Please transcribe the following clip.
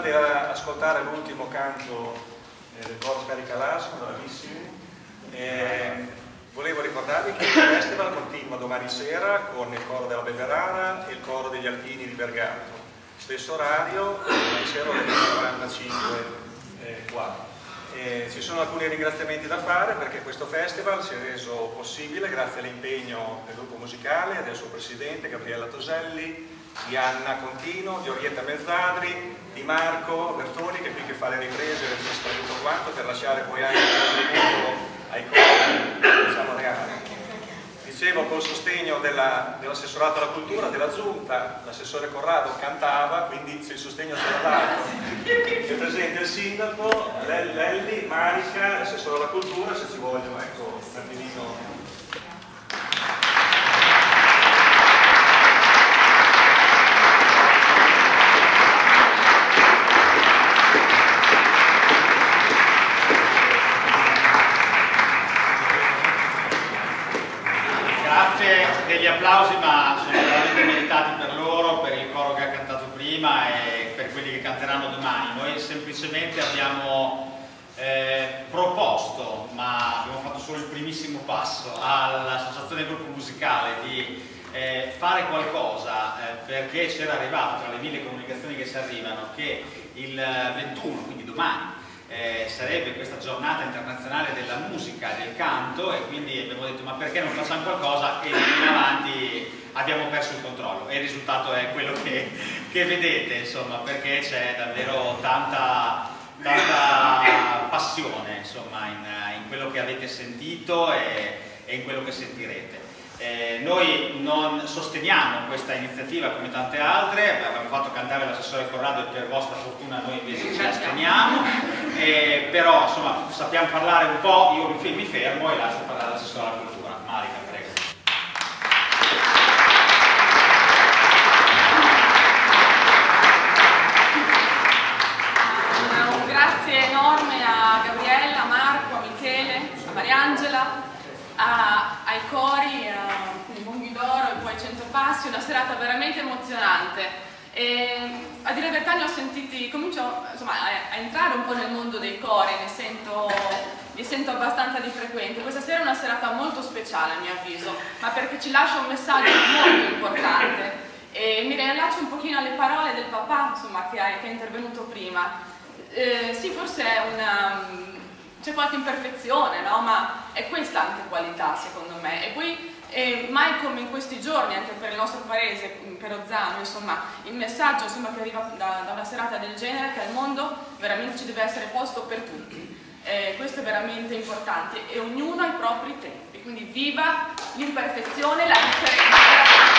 di ascoltare l'ultimo canto del coro Scaricalar, sono bravissimi. Volevo ricordarvi che il festival continua domani sera con il coro della Beverara e il coro degli Alpini di Bergamo. Stesso orario, domani sera alle 45 qua. Ci sono alcuni ringraziamenti da fare perché questo festival si è reso possibile grazie all'impegno del gruppo musicale, del suo presidente Gabriella Toselli, di Anna Contino, di Orietta Mezzadri, di Marco Bertoni che è qui che fa le riprese, registra tutto quanto per lasciare poi anche il ai cori, diciamo, reali. Dicevo, col sostegno dell'assessorato alla cultura, della giunta, l'assessore Corrado cantava, quindi se il sostegno c'era dato. È presente il sindaco, Lelli, Marica, l'assessore alla cultura, se ci vogliono, ecco, un attimino. Degli applausi, ma sono veramente meritati per loro, per il coro che ha cantato prima e per quelli che canteranno domani. Noi semplicemente abbiamo proposto, ma abbiamo fatto solo il primissimo passo, all'associazione del gruppo musicale di fare qualcosa perché c'era arrivato tra le 1000 comunicazioni che ci arrivano che il 21, quindi domani, sarebbe questa giornata internazionale della musica e del canto e quindi abbiamo detto ma perché non facciamo qualcosa, e in avanti abbiamo perso il controllo e il risultato è quello che vedete, insomma, perché c'è davvero tanta passione, insomma, in quello che avete sentito e in quello che sentirete. Noi non sosteniamo questa iniziativa come tante altre, abbiamo fatto cantare l'assessore Corrado e per vostra fortuna noi invece ci asteniamo, però insomma sappiamo parlare un po', io mi fermo e lascio parlare l'assessore alla cultura. Marica, prego. Un grazie enorme a Gabriella, a Marco, a Michele, a Mariangela, ai cori, ai Monghi d'Oro e poi ai 100 Passi, una serata veramente emozionante. A dire la verità ne ho sentiti, comincio insomma, a entrare un po' nel mondo dei cori, li sento abbastanza di frequente. Questa sera è una serata molto speciale a mio avviso, ma perché ci lascia un messaggio molto importante. E mi riallaccio un pochino alle parole del papà, insomma, che è intervenuto prima. Sì, forse è c'è qualche imperfezione, no? Ma è questa anche qualità, secondo me. E poi, mai come in questi giorni, anche per il nostro paese, per Ozzano, insomma, il messaggio insomma, che arriva da una serata del genere, che al mondo veramente ci deve essere posto per tutti. Questo è veramente importante e ognuno ha i propri tempi. Quindi viva l'imperfezione, la differenza.